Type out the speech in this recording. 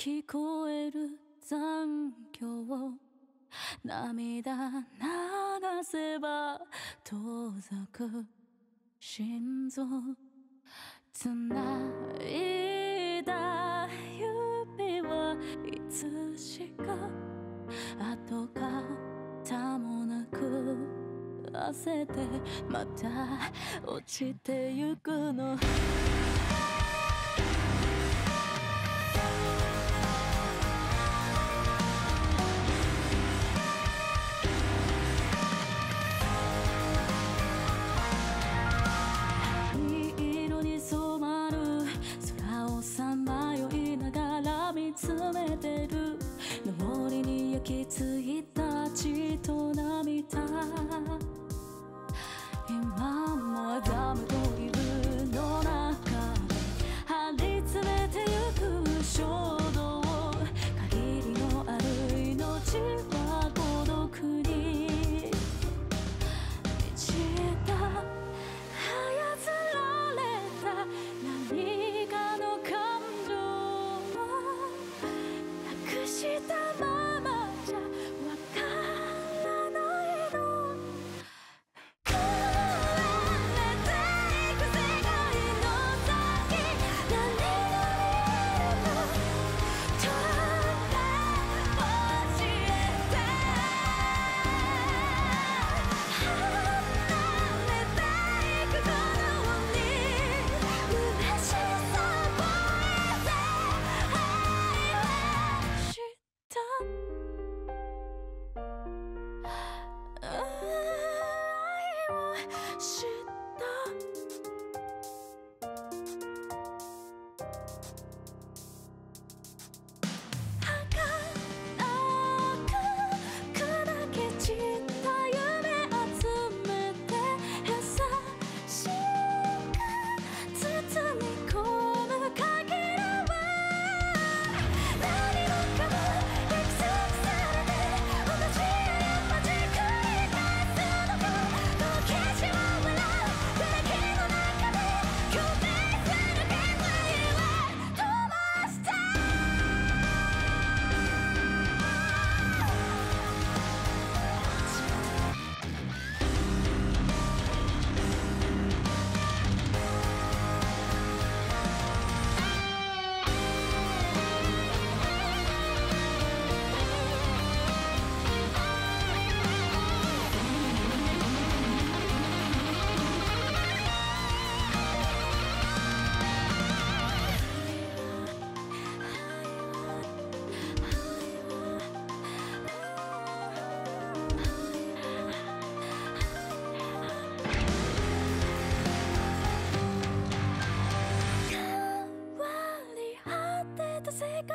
聞こえる残響、涙流せば遠ざく心臓、つないだ指はいつしか跡形もなく焦ってまた落ちてゆくの。見つめてる上りに焼き付いた血と涙、今もアダムドリブの中で張り詰めてゆく衝動、限りのある命は孤独に満ちた、操られた何かの感情したままじゃわからないの、壊れていく世界の先、何が見えるか問って教えて、離れていくこのに嬉しさを世界